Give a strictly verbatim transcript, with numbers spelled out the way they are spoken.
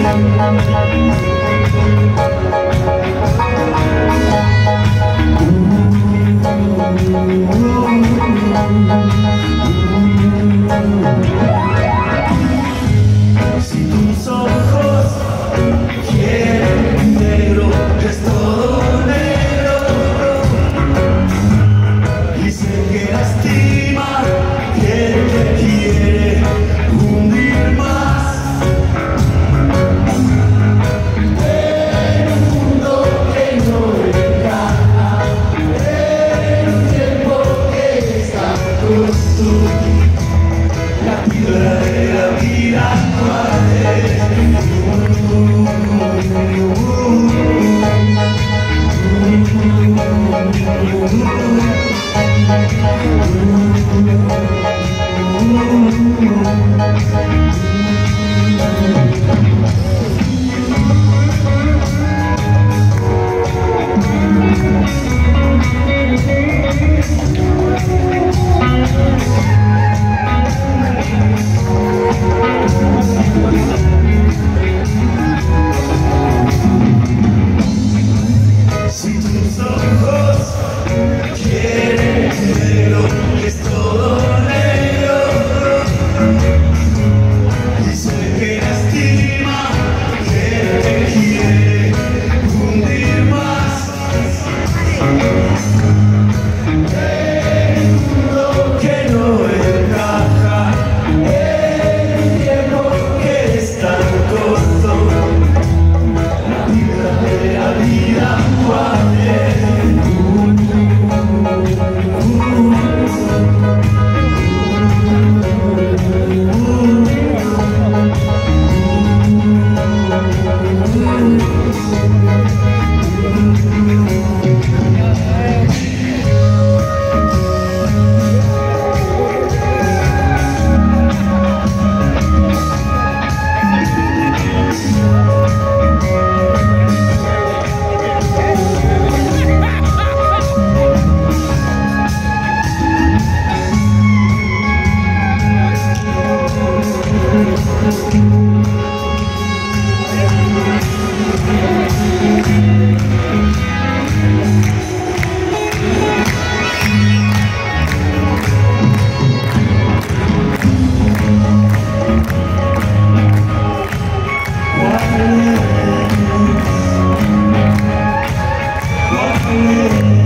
Si tus ojos quieren negro, es todo negro. Y sé que lastima, quien te quiere hundir más. En un mundo que no encaja, en un tiempo que está corto, la piedra de la vida actual es si tus ojos quieren negro, es todo negro. Y sé que lastima, que te quiere hundir más. En un mundo que no encaja, en un tiempo que es tan corto, la vida de la vida actual es what